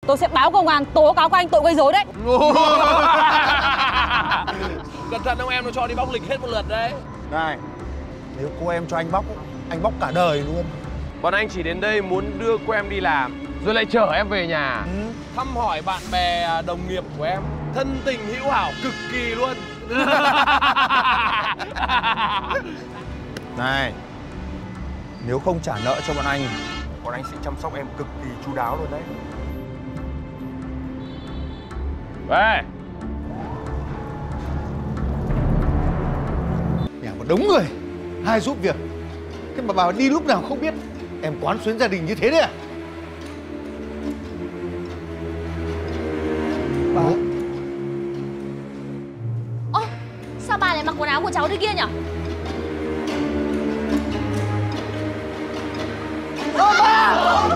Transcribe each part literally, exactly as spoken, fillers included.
tôi sẽ báo công an tố cáo các anh tội gây rối đấy. Cẩn thận ông em nó cho đi bóc lịch hết một lượt đấy. Này, nếu cô em cho anh bóc, anh bóc cả đời luôn. Bọn anh chỉ đến đây muốn đưa cô em đi làm, rồi lại chở em về nhà. Ừ. Thăm hỏi bạn bè, đồng nghiệp của em. Thân tình hữu hảo cực kỳ luôn. Này, nếu không trả nợ cho bọn anh, bọn anh sẽ chăm sóc em cực kỳ chu đáo luôn đấy. Về. Nhà một đống người, hai giúp việc. Thế mà bà đi lúc nào không biết. Em quán xuyến gia đình như thế đấy à? Bà... Ơ, sao bà lại mặc quần áo của cháu thế kia nhỉ? Ơ bà!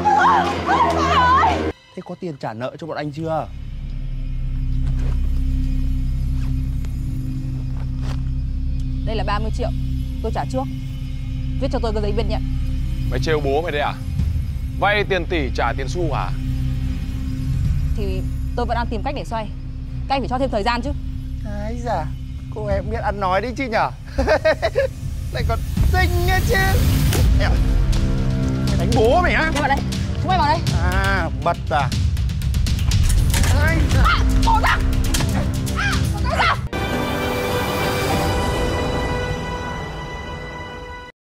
Thế có tiền trả nợ cho bọn anh chưa? Đây là ba mươi triệu, tôi trả trước. Viết cho tôi cái giấy biên nhận. Mày trêu bố mày đấy à? Vay tiền tỷ trả tiền xu hả? Thì tôi vẫn đang tìm cách để xoay. Các anh phải cho thêm thời gian chứ. Ái da, cô em biết ăn nói đấy chứ nhở? Lại còn xinh ấy chứ. Mày đánh bố mày á? Chúng mày vào đây, chúng mày vào đây. À, bật à? À, bỏ ra.